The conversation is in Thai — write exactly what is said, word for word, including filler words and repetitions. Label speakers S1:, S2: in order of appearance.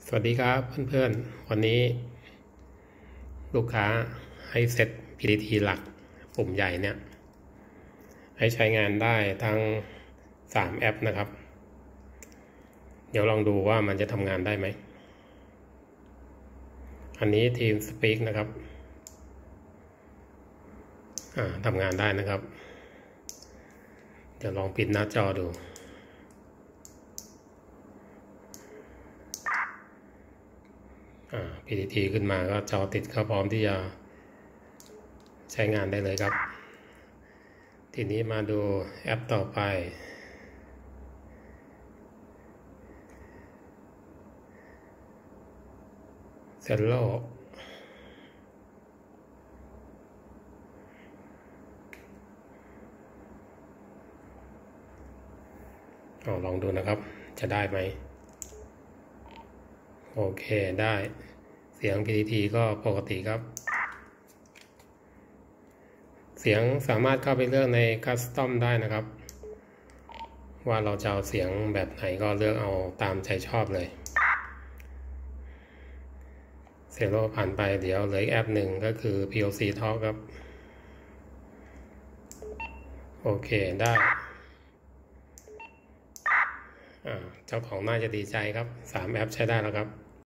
S1: สวัสดีครับเพื่อนๆวันนี้ลูกค้าให้เซต พี ที ที หลักปุ่มใหญ่เนี่ยให้ใช้งานได้ทั้งสามแอปนะครับเดี๋ยวลองดูว่ามันจะทำงานได้ไหมอันนี้ TeamSpeak นะครับทำงานได้นะครับเดี๋ยวลองปิดหน้าจอดูพี ที ที ขึ้นมาก็จอติดก็พร้อมที่จะใช้งานได้เลยครับทีนี้มาดูแอปต่อไปเซลโลลองดูนะครับจะได้ไหมโอเคได้เสียง พี ที ที ก็ปกติครับเสียงสามารถเข้าไปเลือกในคัสตอมได้นะครับว่าเราจะเอาเสียงแบบไหนก็เลือกเอาตามใจชอบเลยเซลโลผ่านไปเดี๋ยวเหลืออีกแอปหนึ่งก็คือ พี โอ ซี Talk ครับโอเคได้เจ้าของน่าจะดีใจครับสามแอปใช้ได้แล้วครับ